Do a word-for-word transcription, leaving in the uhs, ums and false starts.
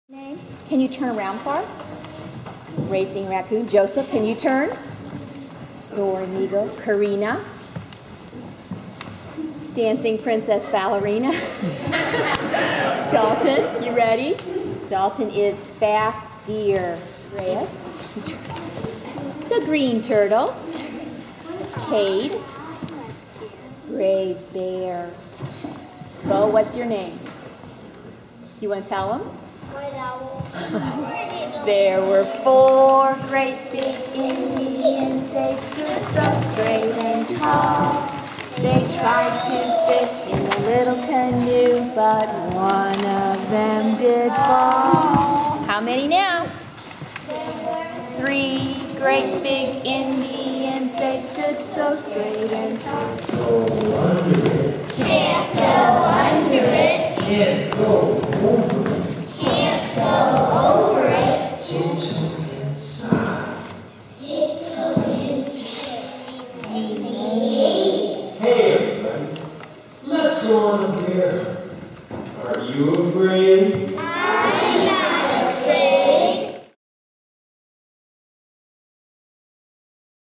Name? Can you turn around for us? Racing raccoon. Joseph, can you turn? Soaring eagle. Karina. Dancing princess ballerina. Dalton, you ready? Dalton is fast deer. Reyes. The green turtle. Cade. Brave bear. Bo, what's your name? You want to tell them? White owl. There were four great big Indians. They stood so straight and tall. They tried to fit in a little canoe, but one of them did fall. How many now? Three great big Indians. They stood so straight and tall. Can't go under it. Can't go over it. Can't go over it. Gentle inside. Gentle inside. Hey everybody, let's go on up here. Are you afraid?